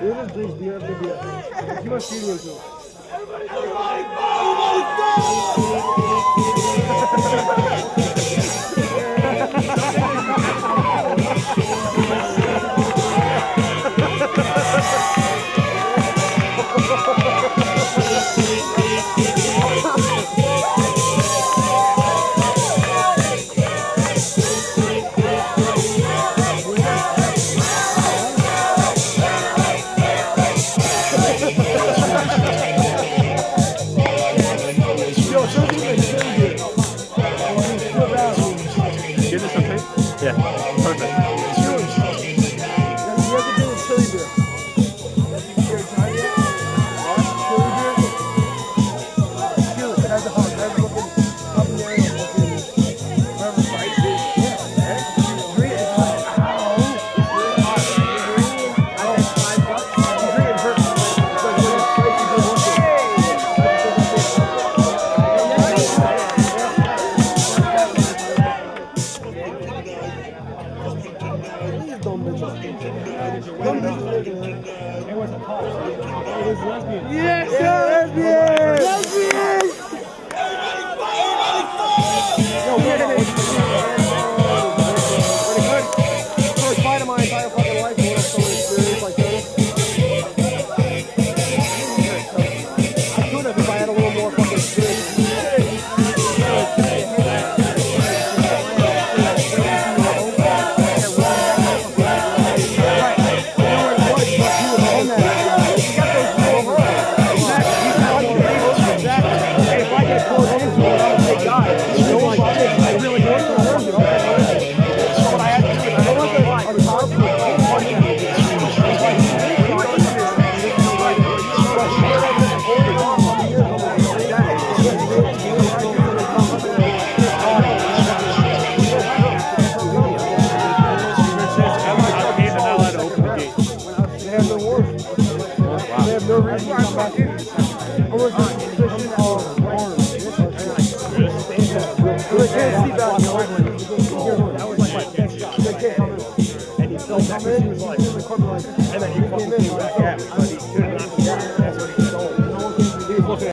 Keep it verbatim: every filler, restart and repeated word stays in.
Ele drinks beer after beer. He must see you too. Yeah, perfect. Yes, sir! Lesbian! Lesbian! Yo, we're gonna first fight of my entire fucking life. I want someone experienced like this. I could have if I had a little more fucking experience. And he fell back and he was like, and then he fucking came back.